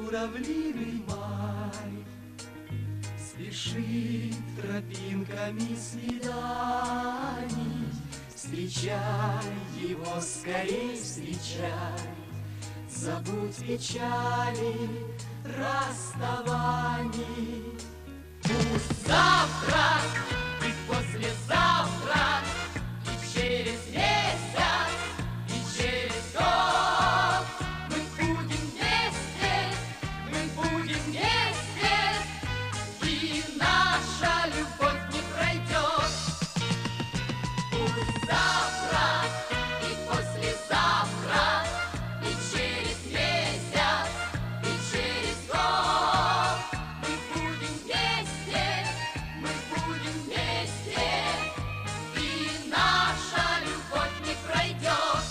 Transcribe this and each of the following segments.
журавлиный май спешит тропинками свиданий. Встречай его, скорей встречай, забудь печали расставаний. Пусть завтра и послезавтра, и через месяц, и через год мы будем вместе, и наша любовь не пройдет. Пусть завтра и послезавтра, и через месяц, и через год мы будем вместе, и наша любовь не пройдет.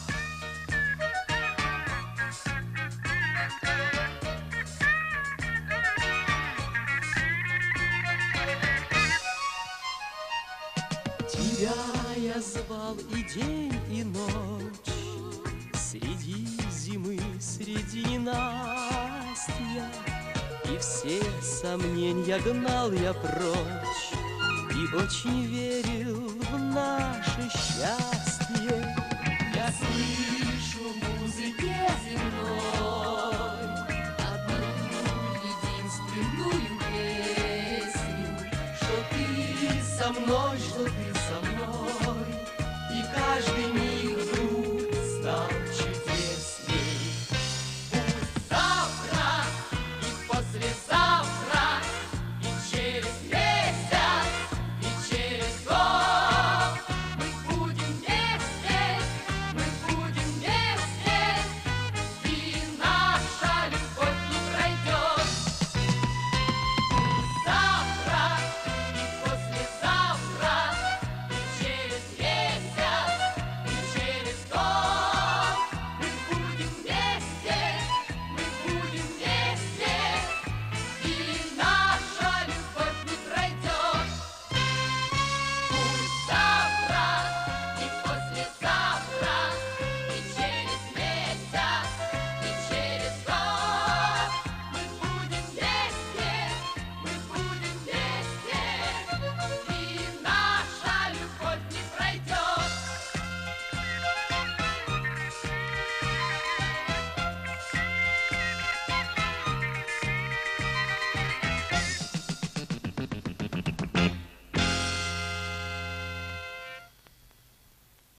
Тебя я звал и день, и ночь, среди зимы, среди ненастья, и все сомнения гнал я прочь, и очень верил в наше счастье. Я слышал